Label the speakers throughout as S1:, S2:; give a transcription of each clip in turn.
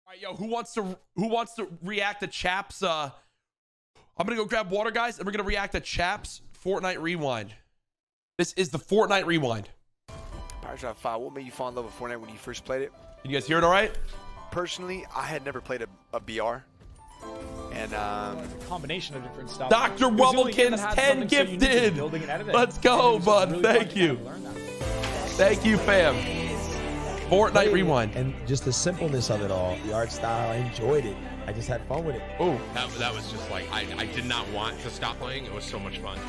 S1: right, yo, who wants to react to Chaps? I'm gonna go grab water, guys, and we're gonna react to Chaps Fortnite Rewind. This is the Fortnite Rewind.
S2: Parashot 5, what made you fall in love with Fortnite when you first played it?
S1: Can you guys hear it all right?
S2: Personally, I had never played a BR. And
S3: a combination of different stuff.
S1: Dr. Wubblekin's 10 gifted. Let's go, bud. Really Thank you. Thank you, fam. Fortnite Rewind.
S4: And just the simpleness of it all, the art style, I enjoyed it. I just had fun with it.
S1: Oh,
S5: that was just like, I did not want to stop playing. It was so much fun.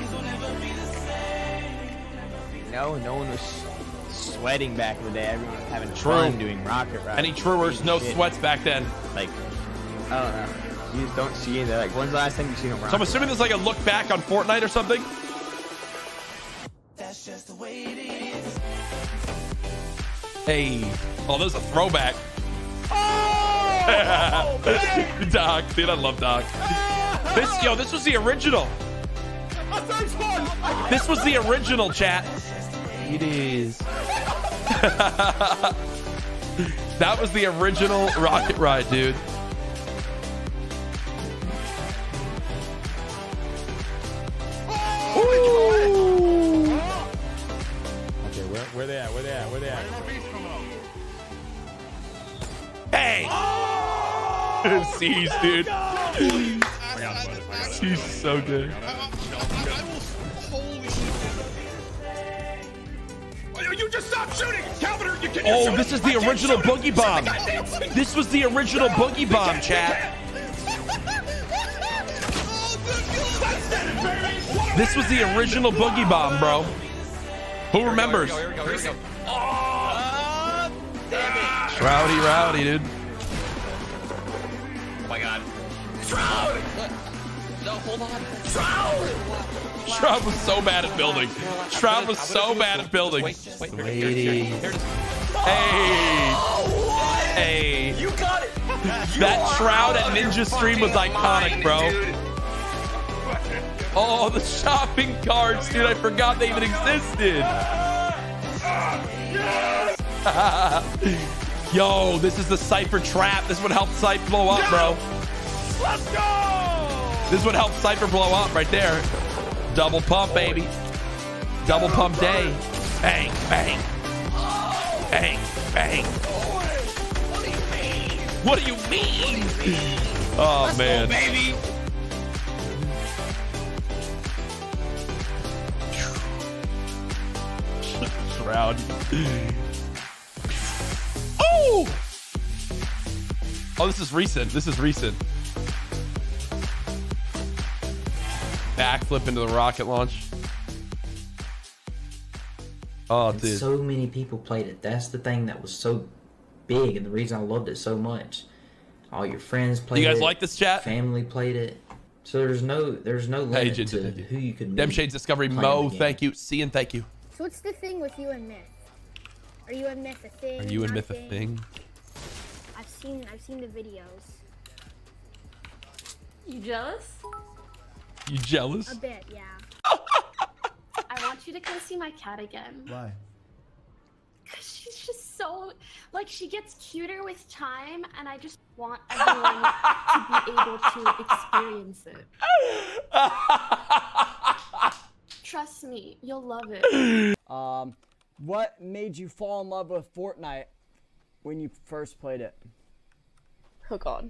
S6: No one was sweating back in the day. Everyone was having fun doing rocket ride.
S1: Any truers, no sweats back then.
S6: Like, I don't know. You just don't see it. Like, when's the last time you seen them rocket?
S1: So I'm assuming there's like a look back on Fortnite or something.
S7: That's just the way it is.
S1: Hey, oh, there's a throwback.
S3: Oh,
S1: Doc, dude, I love Doc. This was the original. This was the original, chat.
S4: It is.
S1: That was the original rocket ride, dude.
S4: Ooh. Okay, where they at? Where they at? Where they at?
S1: Hey! Seize, dude. Seize is so good.
S5: You just stop shooting! Calvin, you can't.
S1: Oh, this is the original Boogie Bomb. This was the original Boogie Bomb, chat. This was the original Boogie Bomb, bro. Who remembers? Rowdy, dude.
S5: Oh my god. Shroud! No, hold on. Shroud!
S1: Shroud was so bad at building. Shroud was so bad at building.
S5: Wait.
S1: Hey. Hey.
S5: You got it!
S1: That Shroud at Ninja Stream was iconic, bro. Oh, the shopping carts, dude. I forgot they even existed. Yo, this is the Cypher trap. This would help Cypher blow up, bro.
S5: Let's go!
S1: This would help Cypher blow up right there. Double pump, baby. Double pump day. Bang, bang. Bang, bang. What do you mean? Oh, man.
S5: Let's go, baby.
S1: Shroud. Oh! Oh, this is recent. This is recent. Backflip into the rocket launch. Oh,
S8: and
S1: dude.
S8: So many people played it. That's the thing that was so big, and the reason I loved it so much. All your friends played it.
S1: You guys like this, chat?
S8: Family played it. So there's no limit to who you could meet.
S1: Dem Shades Discovery Mo, thank you. Cian, thank you.
S9: So what's the thing with you and Myth? Are you and Myth a thing?
S1: Are you and
S9: not
S1: Myth a thing?
S9: I've seen the videos.
S10: You jealous?
S1: You jealous?
S9: A bit, yeah.
S10: I want you to come see my cat again.
S4: Why?
S10: Because she's just so, like, she gets cuter with time, and I just want everyone to be able to experience it. Trust me, you'll love it.
S11: What made you fall in love with Fortnite when you first played it?
S10: Oh god.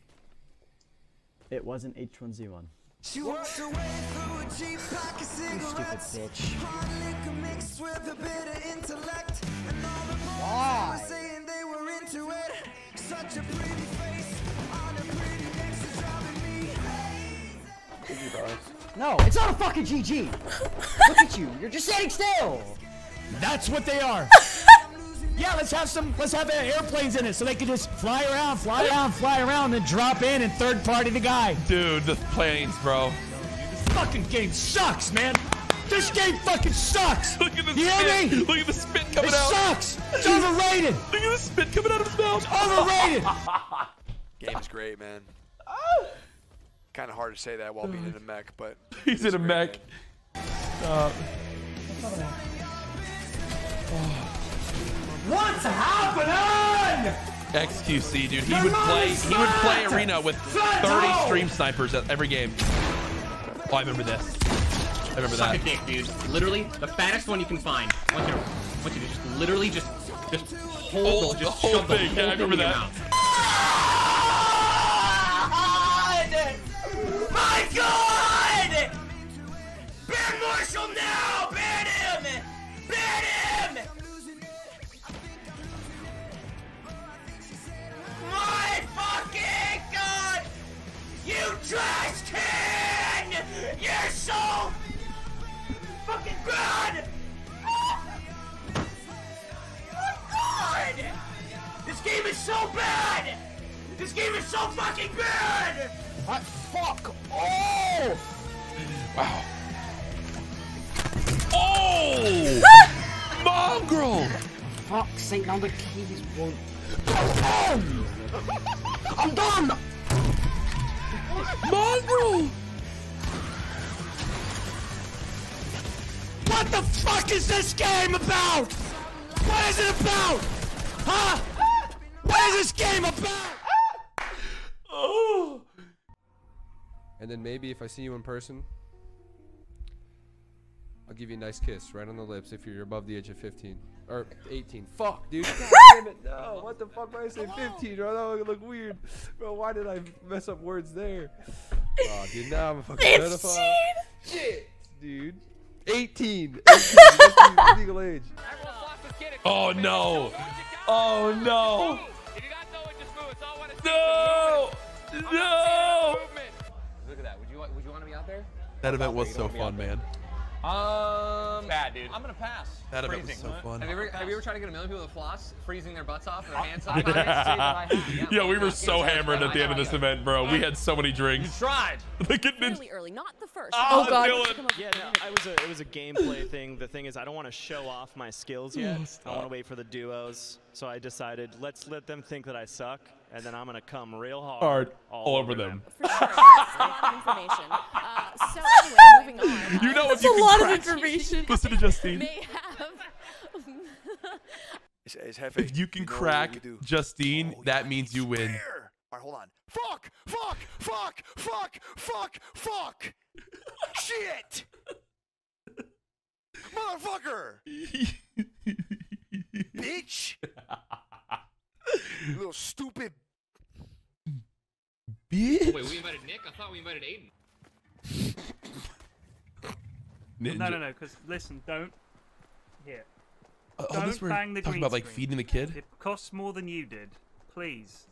S11: It wasn't H1Z1.
S7: She walks away through a Jeep pack of
S11: You
S7: cigarettes.
S11: stupid bitch.
S7: Hard liquor mixed with a bit of intellect. And all the boys
S11: Why?
S7: were saying they were into it. Such a pretty face on a pretty neck, she's driving me.
S11: No, it's not a fucking GG. Look at you. You're just standing still.
S3: That's what they are. Yeah, let's have airplanes in it so they can just fly around, then drop in and third party the guy.
S1: Dude, the planes, bro.
S3: This fucking game sucks, man. This game fucking sucks.
S1: Look at the
S3: You hear
S1: spit.
S3: me?
S1: Look at the spit coming
S3: It
S1: out.
S3: sucks. It's overrated.
S1: Look at the spit coming out of his mouth.
S3: It's overrated.
S2: Game's great, man. Kind of hard to say that while being in a mech, but
S1: He's in a mech.
S3: What's happening?
S1: XQC, dude. He would play arena with 30 stream snipers at every game. Oh, I remember this. I remember
S5: Suck
S1: that.
S5: a dick, dude. Literally, the fattest one you can find. I want you to just literally just hold
S1: the whole
S5: shove the
S1: thing.
S5: whole
S1: Yeah, I remember
S5: thing in your
S1: that.
S5: mouth.
S7: My God! Ban Marshall now! Ban him! Ban him! My fucking God! You trash can! You're so fucking bad! Oh my God! This game is so bad! This game is so fucking bad! Fuck off!
S1: Wow. Oh! Mongrel!
S7: Fuck's sake, now the keys won't. I'm done!
S1: Mongrel!
S3: What the fuck is this game about? What is it about? Huh? What is this game about?
S1: Oh!
S12: And then maybe if I see you in person, I'll give you a nice kiss right on the lips if you're above the age of 15. Or 18. Fuck, dude. God damn it. No, what the fuck? Why did I say 15? Bro, that would look weird. Bro, why did I mess up words there? Oh, dude, now I'm a fucking pedophile. Shit, dude. 18. 18. That's the legal age.
S1: Oh no! Oh no! No! No!
S6: Look at that. Would you want to be out there?
S1: That event was so fun, man.
S6: Bad, dude. I'm gonna pass.
S1: That event was so fun.
S6: Have you ever tried to get a million people to floss, freezing their butts off, their hands off? Yeah.
S1: Yo, we were so hammered at the end of this event, bro. We had so many drinks.
S6: Tried.
S13: Really early, not the first.
S1: Oh, God.
S14: Yeah, no, it was a gameplay thing. The thing is, I don't want to show off my skills yet. I want to wait for the duos. So I decided, let's let them think that I suck, and then I'm gonna come real hard
S1: all over them.
S13: For sure. That's a lot of information. So anyway, moving on.
S1: You know if
S13: That's
S1: you
S13: a
S1: can
S13: lot
S1: crack-
S13: of information.
S1: Listen to Justine.
S13: May have.
S1: If you can crack Justine, that means you win.
S2: Alright, hold on. Fuck! Fuck! Fuck! Fuck! Fuck! Fuck! Shit! Motherfucker! Bitch! You little stupid.
S1: Bitch!
S5: Wait, we invited Nick? I thought we invited Aiden.
S15: No, because listen, don't. Here.
S1: Oh, this we're
S15: bang the
S1: talking
S15: green
S1: about like
S15: screen.
S1: feeding the kid.
S15: It costs more than you did. Please.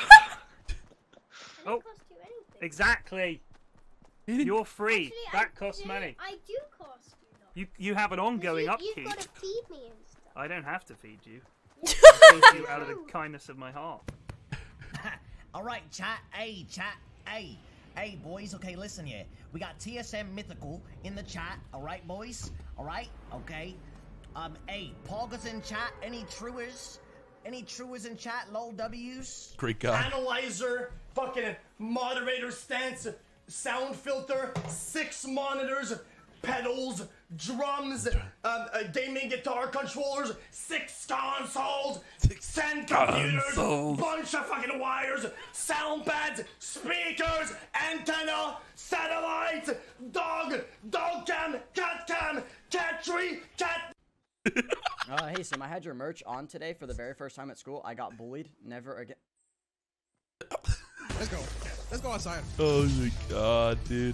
S15: Oh, exactly. You're free. That costs money.
S9: I do cost you though.
S15: You have an ongoing upkeep.
S9: You've got to feed me and stuff.
S15: I don't have to feed you. I feed you out of the kindness of my heart.
S16: Alright, chat. Hey, chat. Hey. Hey, boys. Okay, listen here. We got TSM Mythical in the chat. Alright, boys? Alright? Okay. Hey, Pogga's in chat. Any truers? Any truers in chat? Lol W's?
S1: Great guy.
S17: Analyzer, fucking moderator stance, sound filter, 6 monitors, pedals, drums, gaming guitar controllers, 6 consoles, 10 computers,
S1: Consoles.
S17: bunch of fucking wires, sound pads, speakers, antenna, satellite, dog cam, cat tree, cat.
S11: Hey Sam, I had your merch on today for the very first time at school. I got bullied. Never again.
S18: Let's go. Let's go outside.
S1: Oh my god, dude.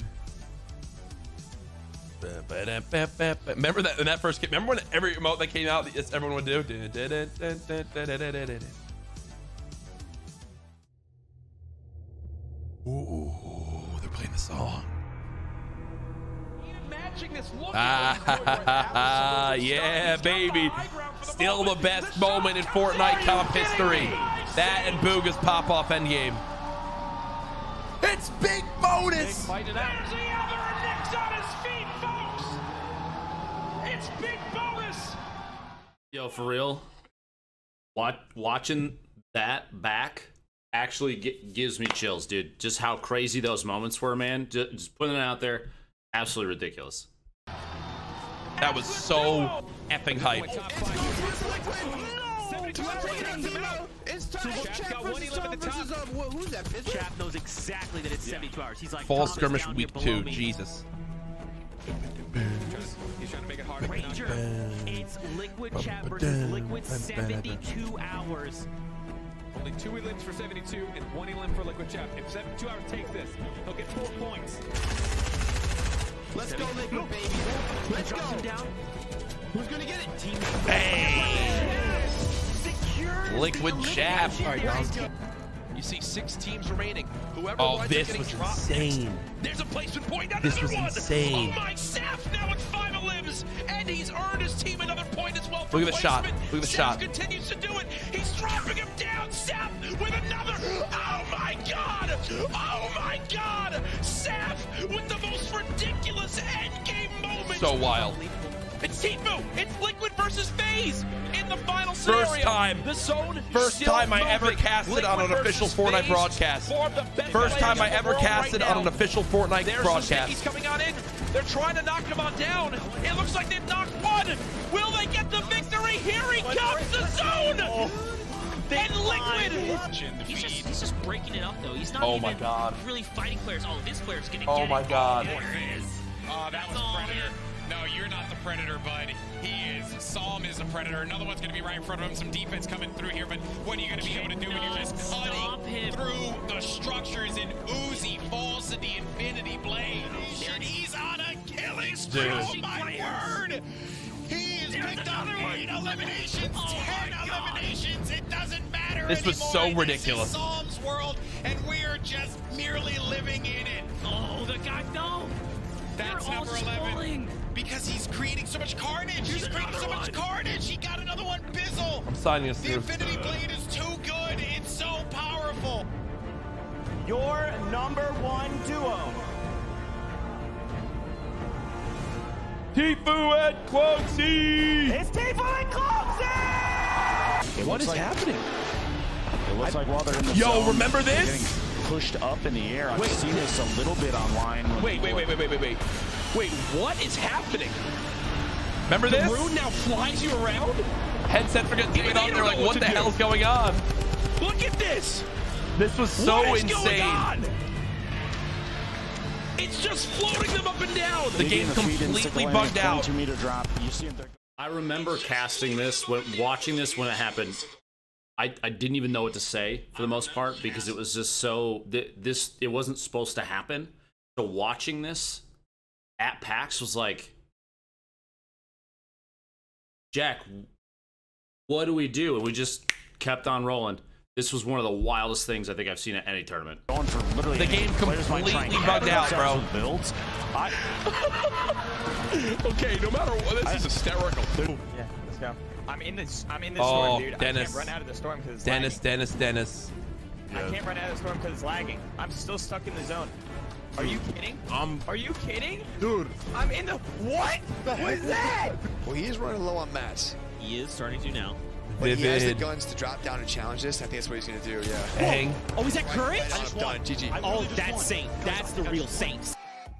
S1: Remember that in that first game? Remember when every emote that came out, everyone would do? Ooh, they're playing the song. Yeah, baby. Still the best moment in Fortnite comp history. That and Booga's pop-off endgame. It's big bonus!
S7: Fight it out. There's the other, and Nick's on his feet, folks. It's big bonus.
S19: Yo, for real, watching that back actually gives me chills, dude. Just how crazy those moments were, man. Just putting it out there, absolutely ridiculous.
S1: That was so effing hype.
S7: 72 hours taking out Zemo. It's time.
S18: Chap's got one elim at the top.
S7: Who's that? Pizzle?
S18: Chap knows exactly that it's 72 hours. He's like,
S1: Fall
S18: Thomas
S1: skirmish
S18: down
S1: week
S18: here below
S1: 2.
S18: me.
S1: Jesus.
S18: He's trying to make it harder. Ranger, it's Liquid Chat versus Liquid 72 hours.
S20: Only 2 elims for 72 and 1 elim for Liquid Chap. If 72 hours takes this, he'll get 4 points.
S7: Let's go, Liquid, baby. Let's go.
S18: Him down.
S7: Who's gonna get it? Team.
S1: Liquid Chap.
S21: All right, guys. You see 6 teams remaining. Whoever
S1: Oh,
S21: winds
S1: this
S21: up
S1: was
S21: getting dropped
S1: insane.
S21: next. There's a placement point.
S1: This
S21: Another
S1: was
S21: one.
S1: insane.
S21: Oh my, Saf now with 5 elims, and he's earned his team another point as well. For
S1: Look at the shot.
S21: placement.
S1: Look at the
S21: Saf
S1: shot.
S21: continues to do it. He's dropping him down. Saf with another. Oh my God. Oh my God. Saf with the most ridiculous endgame moment.
S1: So wild.
S21: It's Tifu. It's Liquid versus FaZe in the final scenario.
S1: First time.
S21: The zone.
S1: First
S21: still
S1: time I ever
S21: moving.
S1: casted on an
S21: Liquid
S1: official
S21: versus
S1: Fortnite
S21: FaZe
S1: broadcast.
S21: form the best
S1: First time I
S21: players in the
S1: ever
S21: world
S1: casted
S21: right
S1: on an
S21: now.
S1: official Fortnite
S21: There's
S1: broadcast.
S21: He's coming on in. They're trying to knock him on down. It looks like they've knocked one. Will they get the victory? Here he comes, the zone. And Liquid.
S18: He's just breaking it up though. He's not
S1: Oh
S18: even
S1: my God.
S18: really fighting players. Oh, this player's gonna
S1: Oh
S18: get
S1: my
S18: it.
S1: God.
S18: There it is.
S20: Oh, that was Predator. No, you're not the Predator, bud. He is. Psalm is a Predator. Another one's going to be right in front of him. Some defense coming through here, but what are you going to be able to do when you're just cutting through the structures and Uzi falls to the Infinity Blade? And he's on a killing spree. Oh, my word. He has picked up 8 eliminations, 10 eliminations. It doesn't matter
S1: This was so
S20: anymore.
S1: ridiculous.
S20: This is Psalm's world, and we're just merely living in it.
S18: Oh, the guy, no.
S20: That's
S18: They're all
S20: number
S18: just
S20: 11.
S18: falling.
S20: Because he's creating so much carnage. He's creating so much carnage. He got another one, Bizzle.
S1: I'm signing us
S20: The
S1: through.
S20: Infinity Blade is too good. It's so powerful.
S7: Your #1 duo.
S1: Tifu and Cloaksy!
S7: It's Tifu and Cloaksy!
S21: What is happening?
S22: It looks like while they're in the
S1: Yo,
S22: zone,
S1: remember
S22: they're
S1: this?
S22: getting pushed up in the air. I've
S21: Wait.
S22: seen this a little bit online.
S21: Wait, what is happening?
S1: Remember
S21: The
S1: this?
S21: rune now flies you around?
S1: Headset forgot to get on. They're like, what the hell's going on?
S21: Look at this.
S1: This was so
S21: What is
S1: insane.
S21: going on? It's just floating them up and down.
S1: The game completely bugged out.
S22: 22-meter drop. You see him.
S19: I remember casting this, watching this when it happened. I didn't even know what to say for the most part because it was just so it wasn't supposed to happen. So watching this at PAX was like, Jack, what do we do? And we just kept on rolling. This was one of the wildest things I think I've seen at any tournament.
S22: Going for literally
S1: The game completely bugged out, bro.
S22: Builds.
S21: Okay, no matter what, this is hysterical.
S6: Yeah, let's go. I'm in this
S1: Oh,
S6: storm, dude.
S1: Dennis.
S6: I can't run out of the storm because it's
S1: Dennis.
S6: lagging. I can't run out of the storm because it's lagging. I'm still stuck in the zone. Are you kidding? Are you kidding?
S2: Dude.
S6: I'm in the... What? What is that?
S2: Well, he is running low on mats.
S18: He is starting to now.
S2: But he has the
S1: Vivid.
S2: guns to drop down and challenge this. I think that's what he's going to do, yeah.
S1: Hang.
S18: Oh, is that Courage?
S2: I'm done. GG.
S18: Oh, that's Saint. That's the real Saint.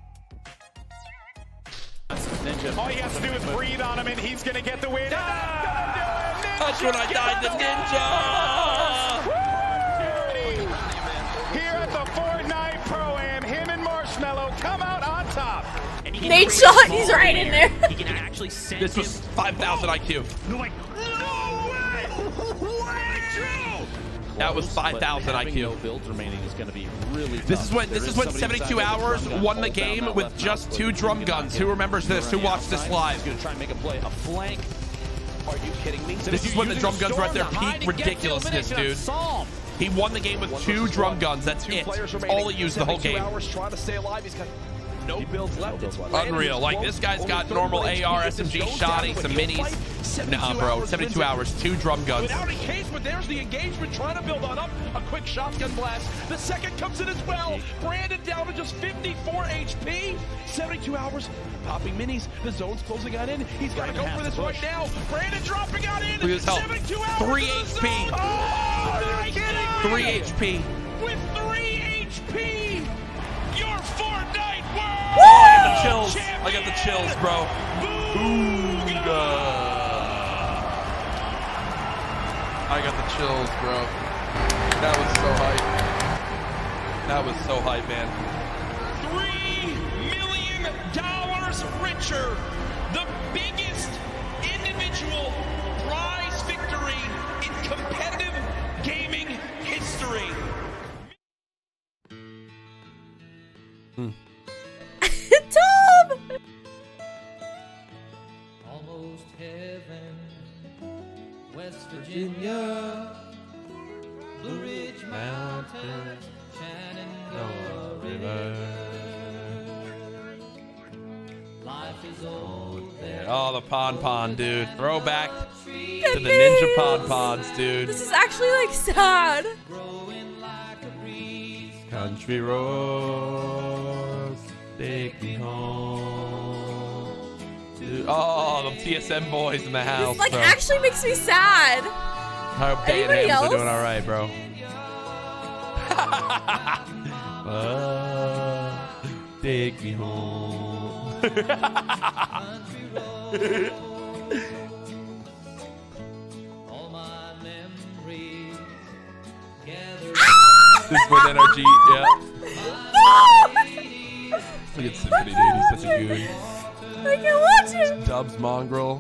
S7: All you have to do is breathe on him, and he's going to get the win.
S1: That's when I died, the ninja!
S7: Here at the Fortnite Pro-Am, him and Marshmallow come out on top.
S23: Nate shot, he's right in there.
S18: He can actually send
S1: This was 5,000 IQ.
S7: No way!
S1: That was 5,000 IQ.
S22: No builds remaining is going to be really tough.
S1: This is when
S22: There
S1: 72
S22: somebody
S1: hours
S22: beside him
S1: won the
S22: that's gonna
S1: game
S22: hold
S1: with
S22: down that
S1: just
S22: left
S1: 2
S22: foot.
S1: drum
S22: You can
S1: guns.
S22: knock
S1: Who
S22: him.
S1: remembers this? Who
S22: Around the
S1: watched this
S22: outside.
S1: live?
S22: He's going to try and make a play. A flank.
S2: Are you kidding me?
S1: This is when the drum guns were at their peak ridiculousness, dude. He won the game with 2 drum guns. That's it. That's all he used the whole game.
S21: Hours trying to stay alive. He's got no builds left. It's
S1: Unreal. Like, this guy's got normal AR, SMG, shotty, some minis. Nah, bro. 72 hours, 2 drum guns.
S21: Without a case, but there's the engagement trying to build on up. A quick shotgun blast. The second comes in as well. Brandon down to just 54 HP. 72 hours. Popping minis. The zone's closing on in. He's got to go for this right now. Brandon dropping on in.
S1: Look at his health.
S21: 72 hours.
S1: 3
S21: to the
S1: HP.
S21: zone. Oh, my God.
S1: 3 HP.
S21: With 3 HP. Your Fortnite world.
S1: I got the chills. I got the chills, bro. Booga. I got the chills, bro. That was so hype. That was so hype, man.
S21: $3 million richer. The biggest individual prize victory in competitive gaming history.
S23: Tom!
S4: Almost heaven, West Virginia, Blue Ridge Mountain, Shenandoah River. Life is old there.
S1: Oh, the Pon, dude. Throwback to the Ninja Pon-Pons, dude.
S23: This is actually like sad.
S1: Country roads, take me home. Dude. Oh, the TSM boys in the house.
S23: This like
S1: bro.
S23: actually makes me sad.
S1: I hope Day and
S23: Anybody
S1: Hams
S23: else?
S1: are doing all right, bro. Take me home. This is with NRG, yeah. Look at Symphony, dude. He's such a goon.
S23: I can watch it.
S1: Dubs Mongrel.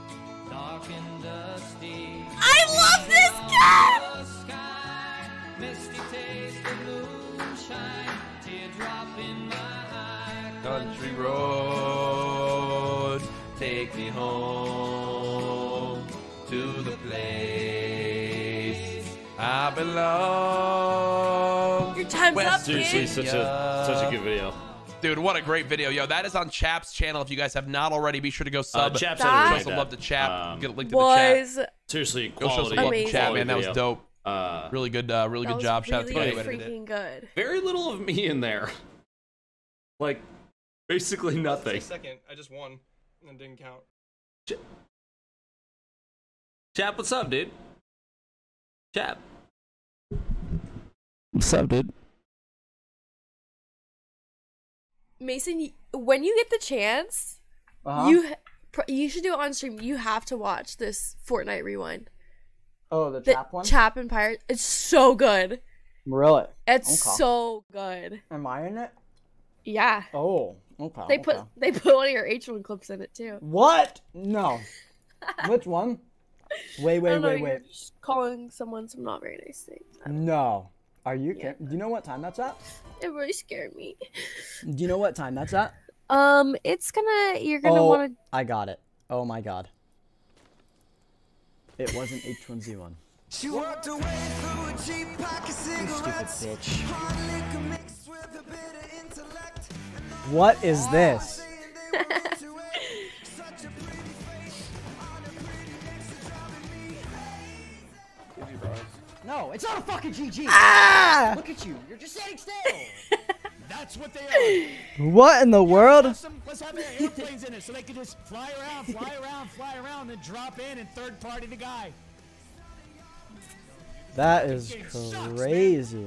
S23: I love this kid.
S1: Country road, take me home to the place I belong.
S23: Your time's up,
S19: Seriously,
S23: kid.
S19: such a good video.
S1: Dude, what a great video. Yo, that is on Chap's channel. If you guys have not already, be sure to go sub.
S19: Chap's
S1: show
S19: underrated
S1: some
S19: that.
S1: love to Chap. Get a link to
S23: Was
S1: the chat.
S19: Seriously,
S1: Go show some
S19: quality.
S1: love to Chap,
S23: Amazing.
S1: man. That was
S19: Video.
S1: dope. Really good
S23: That
S1: good
S23: was
S1: job. Shout out to
S23: really
S1: you. Edited it.
S23: freaking good.
S19: Very little of me in there. Like, basically nothing.
S12: Second, I just won and didn't count.
S19: Chap, what's up, dude? Chap.
S1: What's up, dude?
S23: Mason, when you get the chance, you should do it on stream. You have to watch this Fortnite rewind.
S11: Oh, the Chap one?
S23: Chap and Pirate. It's so good.
S11: Really?
S23: It's
S11: Okay.
S23: so good.
S11: Am I in it?
S23: Yeah.
S11: Oh, okay.
S23: They put one of your H1 clips in it too.
S11: What? No. Which one? Wait.
S23: I don't know, you're just calling someone some not very nice things.
S11: No. Are you kidding? Do you know what time that's at?
S23: It really scared me.
S11: Do you know what time that's at?
S23: You're gonna want to.
S11: I got it. Oh my god. It wasn't H1Z1.
S4: She walked away through a cheap pack of
S11: Stupid
S4: cigarettes.
S11: bitch.
S4: Mixed with a bit of intellect.
S11: What is this? No, it's not a fucking GG.
S3: Ah!
S11: Look at you. You're just standing still.
S3: That's what they are.
S11: What in the world?
S3: Let's have airplanes in it so they can just fly around, and then drop in and third party the guy.
S11: That is crazy.